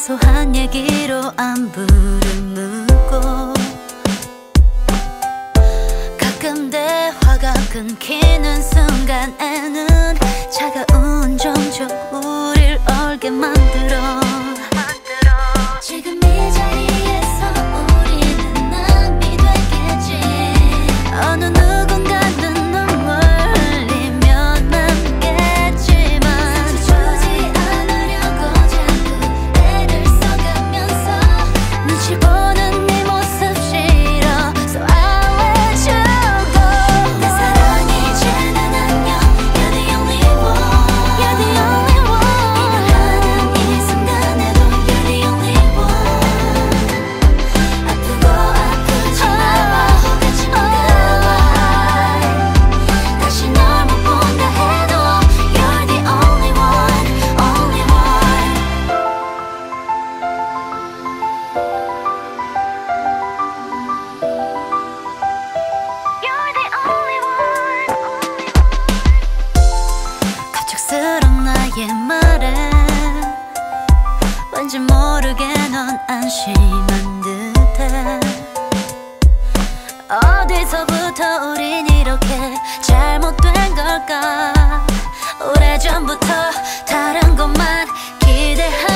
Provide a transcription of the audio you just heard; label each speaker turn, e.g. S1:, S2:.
S1: 사소한 얘기로 안부를 묻고 가끔 대화가 끊기는 순간에는 차가운 정적 우릴 얼게 만들어 지금 이 자리에서 우리는 남이 되겠지 어느 누군가는 눈물 흘리며 남겠지만 주지 않으려고 자꾸 애를 써가면서 눈치 보는 네 모습 싫어서 I let you go 내 사랑 이제는 안녕 You're the only one You're the only one 일어나는 이 순간에도 You're the only one 아프고 아프지 말고 같이 반가워 다시 널 못 본다 해도 You're the only one only one You're the only one 갑작스런 나의 말에 왠지 모르게 넌 안심한 듯해 어디서부터 우린 이렇게 잘못된 걸까 오래전부터 다른 것만 기대하